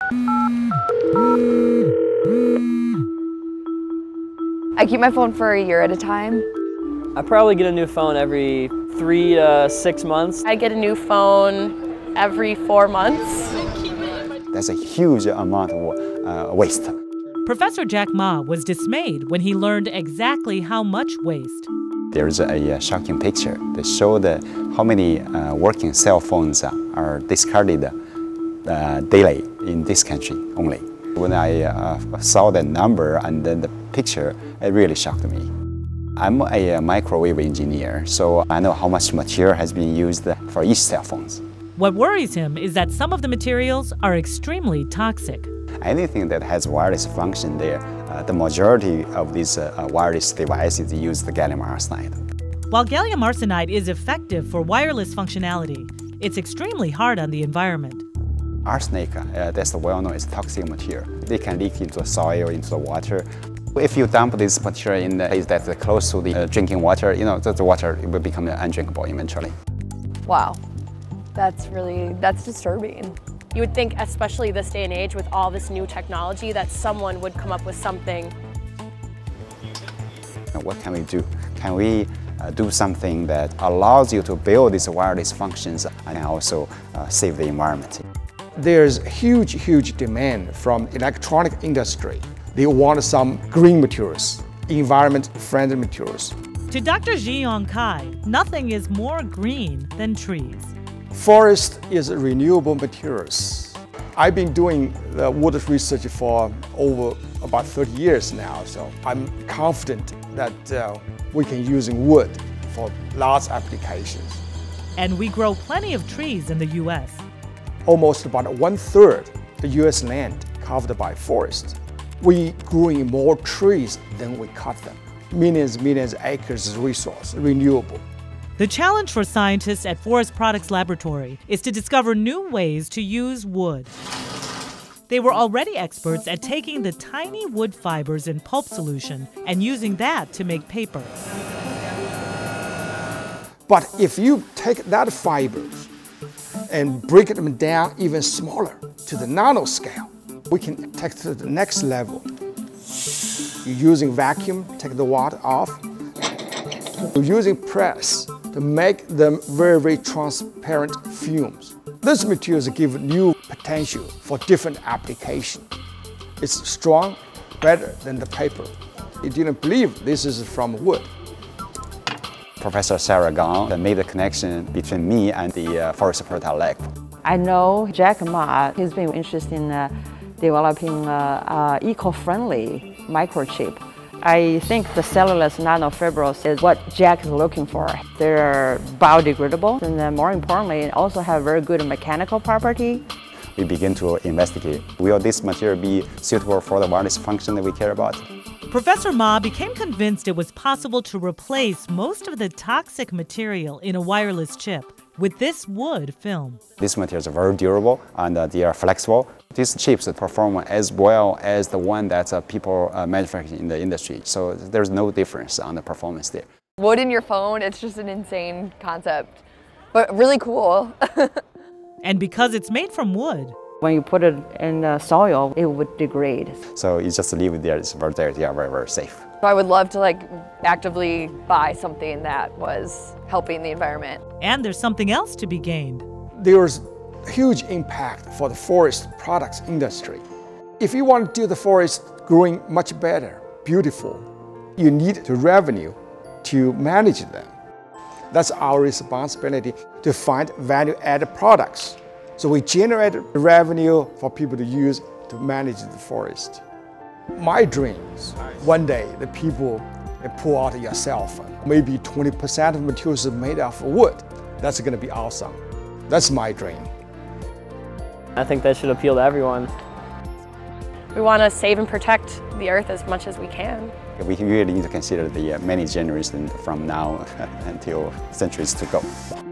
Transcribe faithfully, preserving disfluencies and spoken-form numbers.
I keep my phone for a year at a time. I probably get a new phone every three to six months. I get a new phone every four months. That's a huge amount of uh, waste. Professor Jack Ma was dismayed when he learned exactly how much waste. There's a, a shocking picture that shows how many uh, working cell phones are discarded uh, daily in this country only. When I uh, saw that number and then the picture, it really shocked me. I'm a microwave engineer, so I know how much material has been used for each cell phone. What worries him is that some of the materials are extremely toxic. Anything that has wireless function there, uh, the majority of these uh, wireless devices use the gallium arsenide. While gallium arsenide is effective for wireless functionality, it's extremely hard on the environment. Arsenic, uh, that's well-known as toxic material. They can leak into the soil, into the water. If you dump this material in the place that's close to the uh, drinking water, you know, the, the water will become undrinkable eventually. Wow, that's really, that's disturbing. You would think, especially this day and age with all this new technology, that someone would come up with something. What can we do? Can we uh, do something that allows you to build these wireless functions and also uh, save the environment? There's huge, huge demand from electronic industry. They want some green materials, environment-friendly materials. To Doctor Zhenqiang, nothing is more green than trees. Forest is renewable materials. I've been doing the wood research for over about thirty years now, so I'm confident that uh, we can use wood for large applications. And we grow plenty of trees in the U S. Almost about one-third of the U S land covered by forest. We growing more trees than we cut them. Millions, millions of acres of resource, renewable. The challenge for scientists at Forest Products Laboratory is to discover new ways to use wood. They were already experts at taking the tiny wood fibers in pulp solution and using that to make paper. But if you take that fibers and break them down even smaller to the nanoscale, we can take it to the next level. You're using vacuum, take the water off. You're using press to make them very, very transparent fumes. These materials give new potential for different applications. It's strong, better than the paper. You didn't believe this is from wood. Professor Sarah Gong made the connection between me and the uh, Forest Products Lab. I know Jack Ma, he's been interested in uh, developing uh, uh, eco-friendly microchip. I think the cellulose nanofibrils is what Jack is looking for. They're biodegradable, and then more importantly, also have very good mechanical property. We begin to investigate, will this material be suitable for the wireless function that we care about? Professor Ma became convinced it was possible to replace most of the toxic material in a wireless chip with this wood film. These materials are very durable and uh, they are flexible. These chips perform as well as the one that uh, people uh, manufacture in the industry. So there's no difference on the performance there. Wood in your phone, it's just an insane concept, but really cool. And because it's made from wood, when you put it in the soil, it would degrade. So you just leave it there, it's very, they are very, very safe. So I would love to like actively buy something that was helping the environment. And there's something else to be gained. There's huge impact for the forest products industry. If you want to do the forest growing much better, beautiful, you need the revenue to manage them. That's our responsibility to find value-added products. So we generate revenue for people to use to manage the forest. My dreams, one day the people they pull out your cell phone. Maybe twenty percent of the materials are made of wood. That's going to be awesome. That's my dream. I think that should appeal to everyone. We want to save and protect the earth as much as we can. We really need to consider the uh, many generations from now until centuries to go.